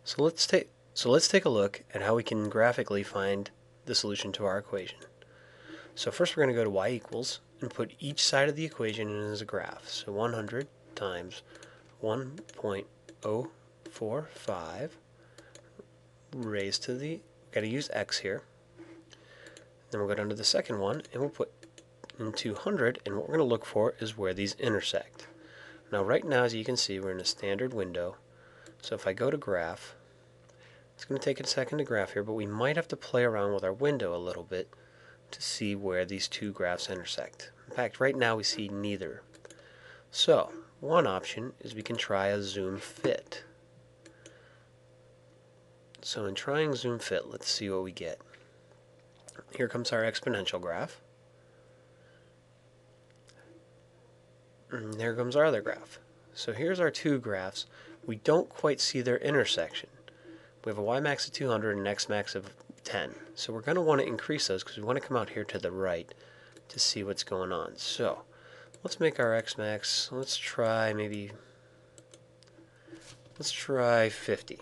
So let's take a look at how we can graphically find the solution to our equation. So first we're going to go to y equals and put each side of the equation in as a graph. So 100 times 1.045 raised to the, got to use x here. Then we'll go down to the second one and we'll put in 200, and what we're going to look for is where these intersect. Now right now, as you can see, we're in a standard window. So if I go to graph, it's going to take a second to graph here, but we might have to play around with our window a little bit to see where these two graphs intersect. In fact, right now we see neither. So one option is we can try a zoom fit. So in trying zoom fit, let's see what we get. Here comes our exponential graph. And there comes our other graph. So here's our two graphs. We don't quite see their intersection. We have a y max of 200 and an x max of 10. So we're going to want to increase those because we want to come out here to the right to see what's going on. So let's make our x max, let's try 50.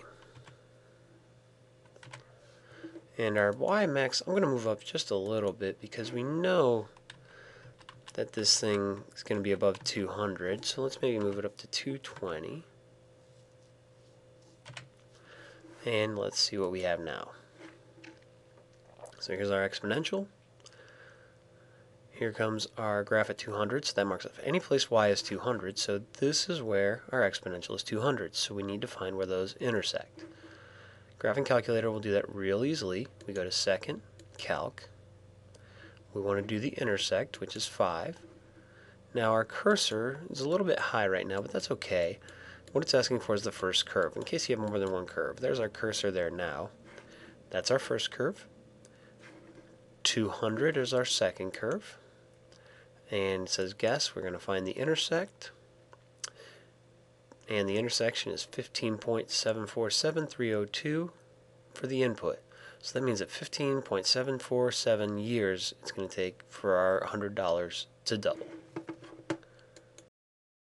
And our y max, I'm going to move up just a little bit because we know that this thing is going to be above 200. So let's maybe move it up to 220. And let's see what we have now. So here's our exponential. Here comes our graph at 200, so that marks off any place y is 200, so this is where our exponential is 200, so we need to find where those intersect. Graphing calculator will do that real easily. We go to second, calc. We want to do the intersect, which is 5. Now our cursor is a little bit high right now, but that's okay. What it's asking for is the first curve, in case you have more than one curve. There's our cursor there now. That's our first curve. 200 is our second curve. And it says guess, we're going to find the intersect. And the intersection is 15.747302 for the input. So that means that 15.747 years it's going to take for our $100 to double.